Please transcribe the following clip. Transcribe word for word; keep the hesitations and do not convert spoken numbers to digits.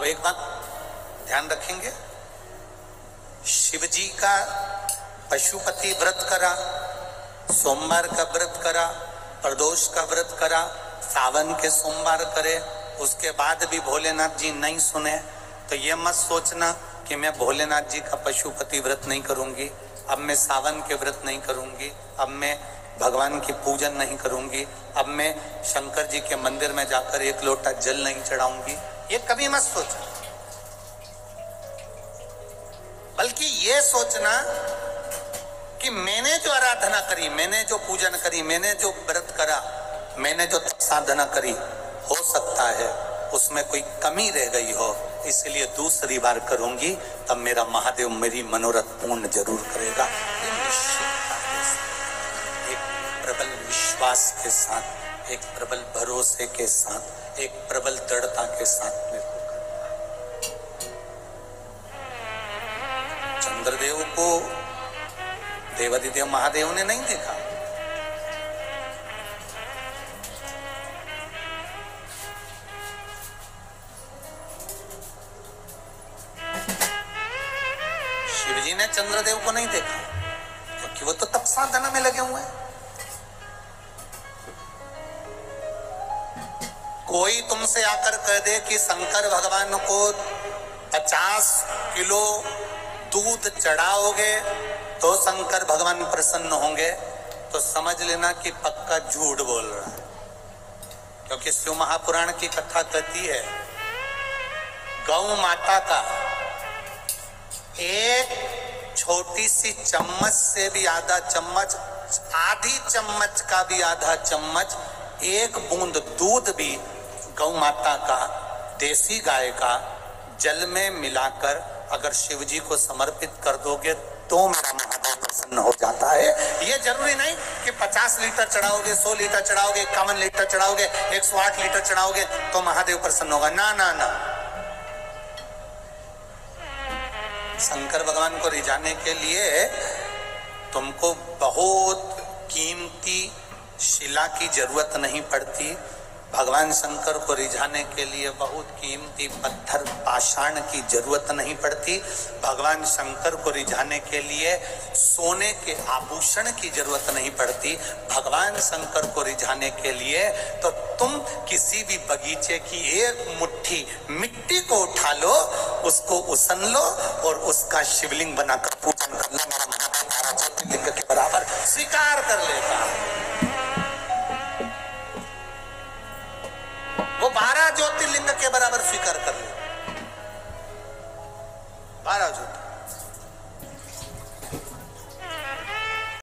एक बात ध्यान रखेंगे, शिव जी का पशुपति व्रत करा, सोमवार का व्रत करा, प्रदोष का व्रत करा, सावन के सोमवार करे, उसके बाद भी भोलेनाथ जी नहीं सुने तो ये मत सोचना कि मैं भोलेनाथ जी का पशुपति व्रत नहीं करूंगी, अब मैं सावन के व्रत नहीं करूंगी, अब मैं भगवान की पूजन नहीं करूंगी, अब मैं शंकर जी के मंदिर में जाकर एक लोटा जल नहीं चढ़ाऊंगी। ये कभी मत सोचना, बल्कि ये सोचना कि मैंने जो आराधना करी, मैंने जो पूजन करी, मैंने जो व्रत करा, मैंने जो साधना करी, हो सकता है उसमें कोई कमी रह गई हो, इसलिए दूसरी बार करूंगी, तब मेरा महादेव मेरी मनोरथ पूर्ण जरूर करेगा। एक प्रबल विश्वास के साथ, एक प्रबल भरोसे के साथ, एक प्रबल दृढ़ता के साथ मेरे को करना। चंद्रदेव को देवादिदेव महादेव ने नहीं देखा, शिवजी ने चंद्रदेव को नहीं देखा क्योंकि वो तो तप साधना में लगे हुए हैं। कोई तुमसे आकर कह दे कि शंकर भगवान को पचास किलो दूध चढ़ाओगे तो शंकर भगवान प्रसन्न होंगे, तो समझ लेना कि पक्का झूठ बोल रहा है, क्योंकि शिव महापुराण की कथा कहती है गौ माता का एक छोटी सी चम्मच से भी आधा चम्मच, आधी चम्मच का भी आधा चम्मच, एक बूंद दूध भी गौ माता का, देसी गाय का जल में मिलाकर अगर शिव जी को समर्पित कर दोगे तो मेरा महादेव प्रसन्न हो जाता है। ये जरूरी नहीं कि पचास लीटर चढ़ाओगे, सौ लीटर चढ़ाओगे, इक्यावन लीटर चढ़ाओगे, एक सौ आठ लीटर चढ़ाओगे तो महादेव प्रसन्न होगा, ना ना ना। शंकर भगवान को रिझाने के लिए तुमको बहुत कीमती शिला की जरूरत नहीं पड़ती, भगवान शंकर को रिझाने के लिए बहुत कीमती पत्थर पाषाण की जरूरत नहीं पड़ती, भगवान शंकर को रिझाने के लिए सोने के आभूषण की जरूरत नहीं पड़ती, भगवान शंकर को रिझाने के लिए तो तुम किसी भी बगीचे की एक मुट्ठी मिट्टी को उठा लो, उसको उसन लो और उसका शिवलिंग बनाकर पूजन कर लो, मेरा महादेव बारह ज्योतिर्लिंग के बराबर स्वीकार कर लेता है। वो बारह ज्योतिर्लिंग के बराबर स्वीकार कर ले, बारह ज्योतिर्लिंग।